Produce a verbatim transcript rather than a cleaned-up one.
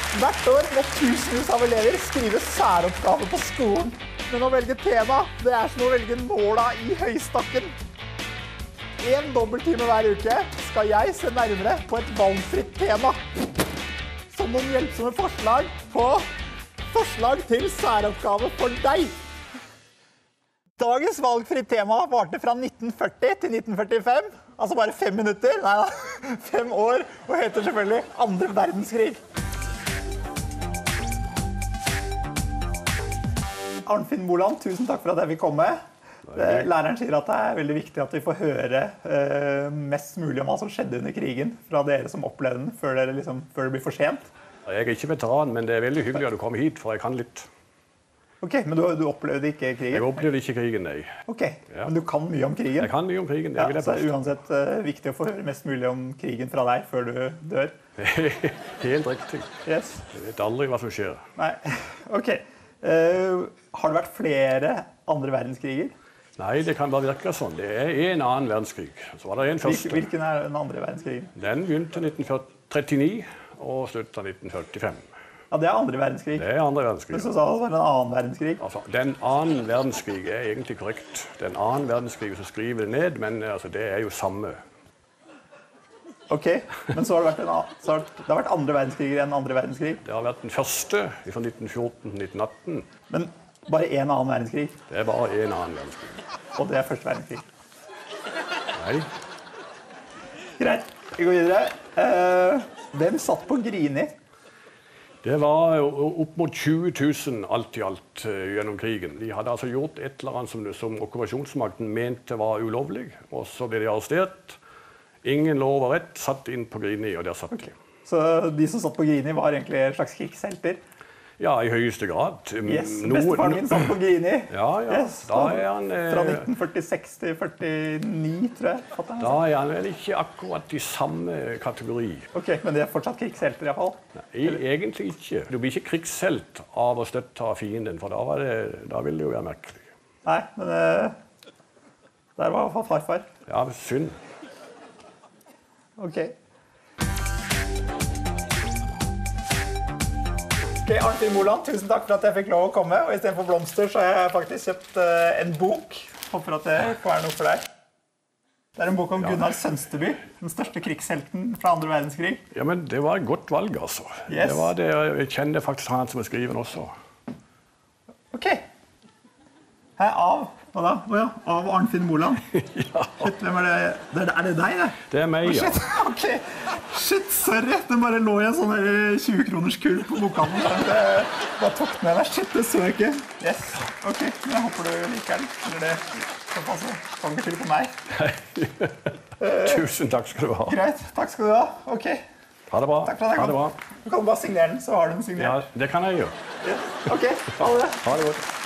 Hvert år må tusenvis av elever skrive særoppgave på skolen. Men å velge tema, det er som å velge nåla i høystakken. En dobbelttime hver uke skal jeg se nærmere på et valgfritt tema. Som noen hjelpsomme forslag på forslag til særoppgave for deg. Dagens valgfritt tema varte fra nitten førti til nitten førtifem, altså bare fem minutter, nei da, fem år, og heter selvfølgelig andre verdenskrig. Arnfinn Moland, tusen takk for at jeg fikk komme. Læreren sier at det er veldig viktig at vi får høre uh, mest mulig om hva som skjedde under krigen fra dere som opplevde den, før, dere liksom, før det blir for sent. Jeg er ikke veteran, men det er veldig hyggelig at du kommer hit, for jeg kan litt. Ok, men du, du opplevde ikke krigen? Jeg opplevde ikke krigen, nei. Ok, ja. Men du kan mye om krigen? Jeg kan mye om krigen, det ja, vil jeg så det er uansett uh, viktig å få høre mest mulig om krigen fra deg før du dør? Helt riktig. Yes. Jeg vet aldri hva som skjer. Nei, ok. Uh, har det vært flere andre verdenskriger? Nei, det kan bare virke sånn. Det er en annen verdenskrig. Så var det en første. Hvilken er den andre verdenskrigen? Den begynte nitten trettini og sluttet nitten førtifem. Ja, det er andre verdenskrig. Det er andre verdenskrig. Men så sa det var en annen verdenskrig. Altså, den annen verdenskrig er egentlig korrekt. Den annen verdenskrig så skriver det ned, men altså, det er jo samme. Ok, men så har det vært, en, så har det, det har vært andre verdenskriger enn andre verdenskrig? Det har vært den første fra nitten fjorten til nitten atten. Men bare en annen verdenskrig? Det er bare en annen verdenskrig. Og det er første verdenskrig? Nei. Greit, vi går videre. Uh, hvem satt på Grini? Det var opp mot tjue tusen alt i alt uh, gjennom krigen. De hadde altså gjort et eller annet som, som okkupasjonsmakten mente var ulovlig, og så ble de arrestert. Ingen lov og rett satt inn på Grini, og der satt de. Okay. Så de som satt på Grini var egentlig en slags krigshelter? Ja, i høyeste grad. Yes, bestefaren min satt på Grini. Ja, ja. Yes, da er han... Eh, fra nitten førtiseks til førtini, tror jeg. Han, da er han vel ikke akkurat i samme kategori. Ok, men det er fortsatt krigshelter i hvert fall? Nei, egentlig ikke. Du blir ikke krigshelt av å støtte fienden, for da, var det, da ville det jo være merkelig. Nei, men uh, der var i hvert fall farfar. Ja, synd. Ok. Ok, Arnfinn Moland, tusen takk for at jeg fikk lov å komme, og i stedet for blomster så har jeg faktisk kjøpt uh, en bok. Håper at det kan være noe for deg. Det er en bok om ja. Gunnar Sønsteby, den største krigshelten fra andre verdenskrig. Ja, men det var et godt valg, altså. Yes. Det var det, jeg kjenner faktisk han som er skriven også. Ok. Her av, hva da? Å ja, av Arnfinn Moland. Ja. Shit, hvem er det? det? Er det deg, det? Det er meg, ja. Shit, ok. Shit, sorry. Den bare lå i en sånn tjue kroners kull på bokhandelen. Jeg bare tok den med deg. Shit, det så jeg ikke. Yes, ok. Men jeg håper du liker den. Eller det skal passe. Kan ikke til på meg. Tusen takk skal du ha. Greit, takk skal du ha. Ok. Ha det bra. Takk for at jeg kom. Ha det bra. Du kan bare signere den, så har du den signert. Ja, det kan jeg gjøre. Yes. Ok, ha det. Ha det godt.